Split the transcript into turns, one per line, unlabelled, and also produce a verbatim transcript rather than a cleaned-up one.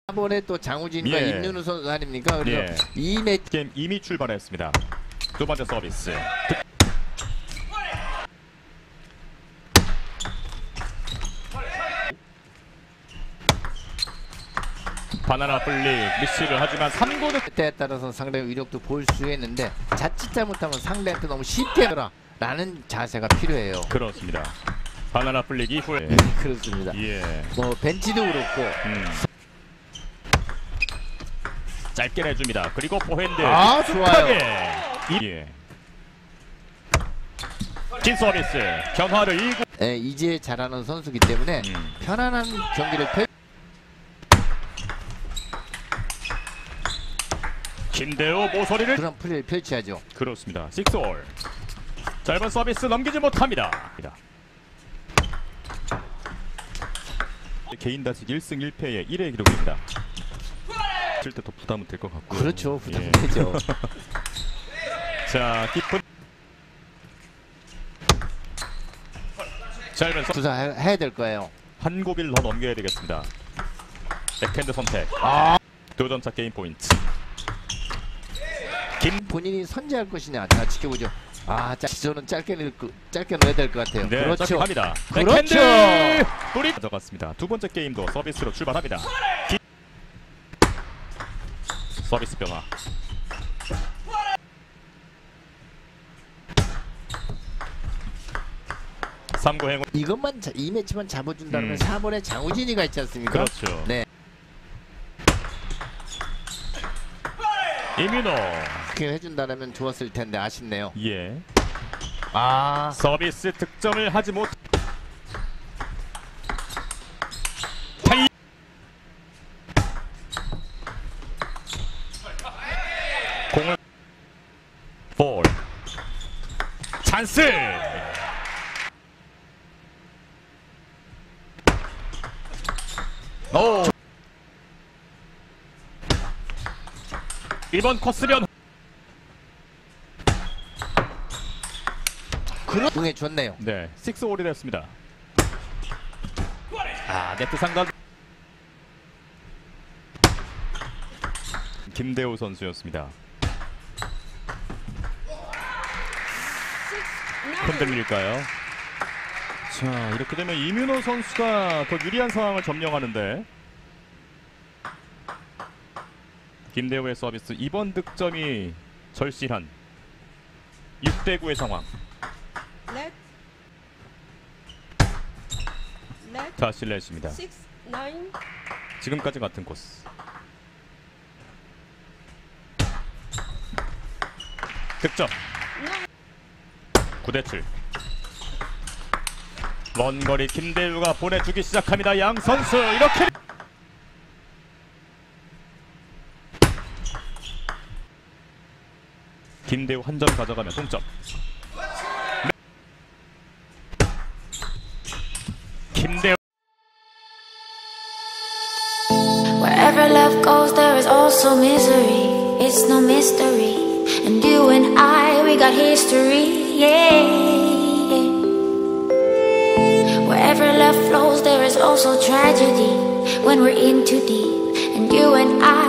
이번에 또 장우진과
예.
임윤우 선수 아닙니까? 그래서
예.
이 매
게임 이미 출발했습니다. 두 번째 서비스. 바나나 플릭 미스를 하지만 삼 구는
때에 따라서 상대의 위력도 볼 수 있는데 자칫 잘못하면 상대한테 너무 쉽게 하라 라는 자세가 필요해요.
그렇습니다. 바나나 플릭 이후에
네, 그렇습니다.
예.
뭐 벤치도 그렇고
음. 짧게 내줍니다. 그리고 포핸드.
아, 좋아요.
예. 긴 서비스. 경화를 이구.
예, 이제 잘하는 선수기 때문에
음.
편안한 경기를 펼.
김대우 모서리를
그런 플레이를 펼쳐야죠.
그렇습니다. 식스올. 짧은 서비스 넘기지 못합니다. 개인 다식 일 승 일 패의 일 회 기록입니다. 칠 때 더 부담은 될 것 같고.
그렇죠. 부담되죠.
예. 자, 깊은 짧은 서
투사해야 될 거예요.
한 고비를 더 넘겨야 되겠습니다. 백핸드 선택.
아,
도전차 게임 포인트.
김 본인이 선제할 것이냐, 자 지켜보죠. 아, 짜, 저는 짧게 넣을 거, 짧게 넣어야 될 것 같아요.
네,
그렇죠.
합니다.
그렇죠.
백핸드 뿌리 가져갔습니다. 두 번째 게임도 서비스로 출발합니다. 기... 서비스 변화. 삼 구 행운.
이것만 자, 이 매치만 잡아준다면
음.
사 번에 장우진이가 있지 않습니까?
그렇죠.
네.
이민호.
그렇게 해준다면 좋았을 텐데 아쉽네요.
예.
아,
서비스 득점을 하지 못. 타이. 공을 볼. 찬스. 오. 이번 코스면
그런 공에 좋네요.
네, 식스홀이 됐습니다. 아, 네트 상단 김대우 선수였습니다. 흔들릴까요? 자, 이렇게 되면 이민호 선수가 더 유리한 상황을 점령하는데 김대우의 서비스 이번 득점이 절실한 육 대 구의 상황. 다시 렛입니다. 지금까지 같은 코스. 득점. 구 대 칠. 먼 거리 김대우가 보내주기 시작합니다. 양 선수 이렇게. 김대우 한 점 가져가면 동점. 김대우.
Wherever love goes, there is also misery. It's no mystery. And you and I, we got history. Yeah. Wherever love flows, there is also tragedy. When we're in too deep. And you and I.